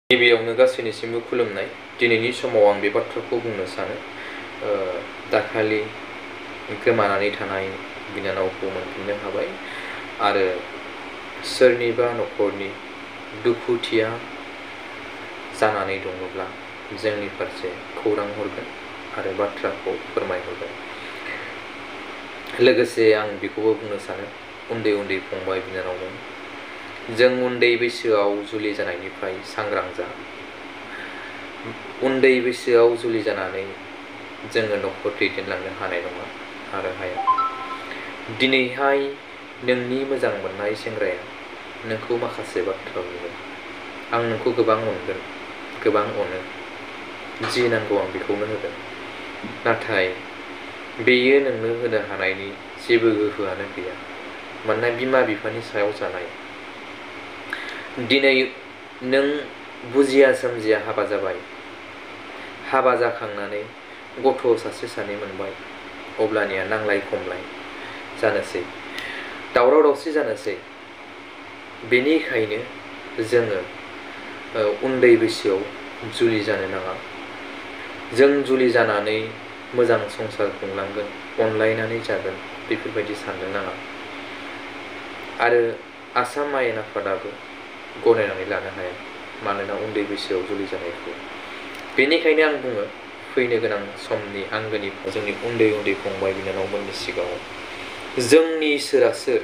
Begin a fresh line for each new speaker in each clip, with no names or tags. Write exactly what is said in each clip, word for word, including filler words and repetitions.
गिबियावनो गासैनिसिमबो खुलुमनाय। दिनैनि समाव आं बे बाथ्राखौ बुंनो सानो, दाखालि गोमानानै थानाय बिनानावखौ मोनफिननो हाबाय आरो सोरनिबा न'खरनि दुखुथिया जानानै दङब्ला जोंनि फारसे खौरां हरगोन आरो बाथ्राखौ फोरमायहरगोन। लोगोसे आं बेखौबो बुंनो सानो, उन्दै उन्दै फंबाय बिनानावमोन, जों उन्दै बैसोआव जुलि जानायनिफ्राय सांग्रां जा। उन्दै बैसोआव जुलि जानानै जोङो न'खर दैदेनलांनो हानाय नङा आरो हाया। दिनैहाय नोंनि मोजां मोननाय सेंग्राया नोंखौ माखासे बाथ्रा बुंगोन, आं नोंखौ गोबां अनगोन, गोबां अनो, जि नांगौ आं बेखौनो होगोन। नाथाय बेयो नोंनो होनो हानायनि जेबो गोहोआनो गैया। मानोना बिमा बिफानि सायाव जानाय। दिनै नों बुजिया सोमजिया हाबा जाबाय, हाबा जाखांनानै गथ' सासे सानै मोनबाय, अब्लानिया नांलाय खमलाय जानोसै, दावराव दावसि जानोसै। बेनिखायनो जोङो उन्दै बैसोआव जुलि जानो नाङा। जों जुलि जानानै मोजां संसार खुंलांगोन, अनलायनानै जागोन, बेफोरबायदि साननो नाङा। आरो आसाम आयेन आफादाबो गनायनानै लानो हाया, मानोना उन्दै बैसोआव जुलि जानायखौ। बेनिखायनो आं बुङो, फैनो गोनां समनि आंगोनि जोंनि उन्दै उन्दै फंबाय बिनानावमोननि सिगाङाव, जोंनि इसोरा सोर?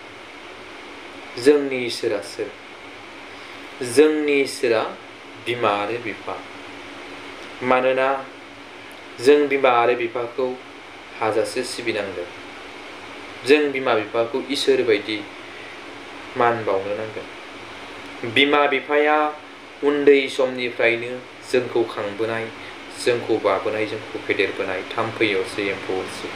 जोंनि इसोरा सोर? जोंनि इसोरा बिमा आरो बिफा। मानोना जों बिमा आरो बिफाखौ हाजासे सिबिनांगोन। जों बिमा बिफाखौ इसोर बायदि मान बावनो नांगोन। बिमा बिफाया उन्दै समनिफ्रायनो जोंखौ खांबोनाय, जोंखौ बाबोनाय, जोंखौ फेदेरबोनाय, थाम्फै अरसै एम्फौ अरसै।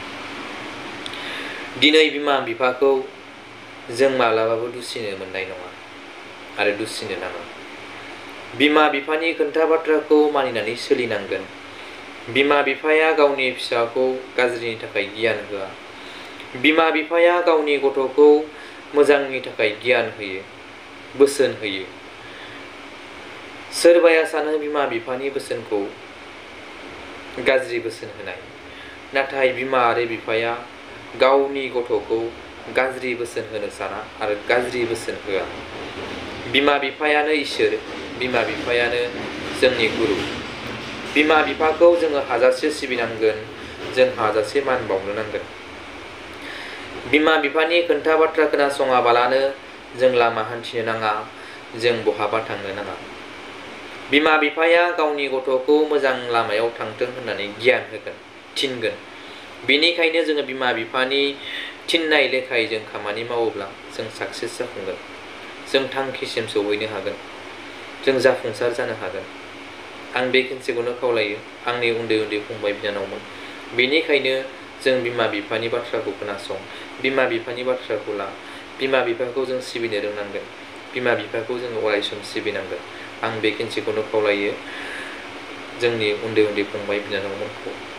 दिनै बिमा बिफाखौ जों मालाबाबो दुसिनो मोननाय नङा आरो दुसिनो नाङा। बिमा बिफानि खोथा बाथ्राखौ मानिनानै सोलिनांगोन। बिमा बिफाया गावनि फिसाखौ गाज्रिनि थाखाय गियान होआ। बिमा बिफाया गावनि गथ'खौ मोजांनि थाखाय गियान होयो, बोसोन होयो। सोरबाया सानो बिमा बिफानि बोसोनखौ गाज्रि बोसोन होनाय, नाथाय बिमा आरो बिफाया गावनि गथ'खौ गाज्रि बोसोन होनो साना आरो गाज्रि बोसोन होआ। बिमा बिफायानो इसोर, बिमा बिफायानो जोंनि गुरु। बिमा बिफाखौ जोङो हाजासे सिबिनांगोन, जों हाजासे मान बावनो नांगोन। बिमा बिफानि खोथा बाथ्रा खोनासङाबालानो जों लामा हान्थिनो नाङा, जों बहाबा थांनो नाङा। बिमा बिफाया गावनि गथ'खौ मोजां लामायाव थांथों होननानै गियान होगोन, थिनगोन। बेनिखायनो जोङो बिमा बिफानि थिननाय लेखायै जों खामानि मावोब्ला जों साक्सेस जाफुंगोन, जों थांखिसिम सौहैनो हागोन, जों जाफुंसार जानो हागोन। आं बे खिनसेखौनो खावलायो आंनि उन्दै उन्दै फंबाय बिनानावमोन। बेनिखायनो जों बिमा बिफानि बाथ्राखौ खोनासं, बिमा बिफानि बाथ्राखौ ला, बिमा बिफाखौ जों सिबिनो रोंनांगोन, बिमा बिफाखौ जोङो अरायसम सिबिनांगोन। आं बे खिनसेखौनो खावलायो जोंनि उन्दै उन्दै फंबाय बिनानावमोनखौ।